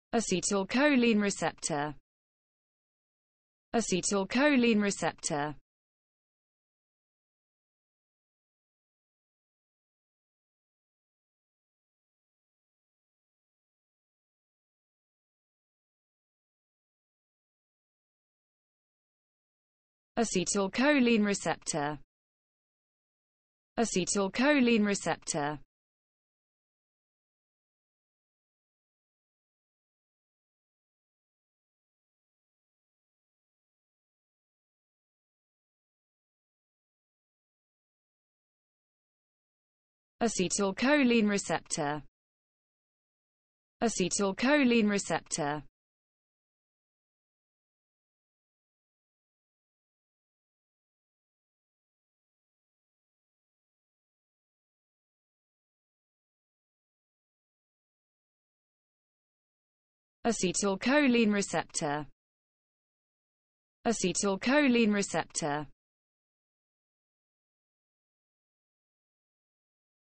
acetylcholine receptor, acetylcholine receptor, acetylcholine receptor, acetylcholine receptor, acetylcholine receptor, acetylcholine receptor, acetylcholine receptor, acetylcholine receptor.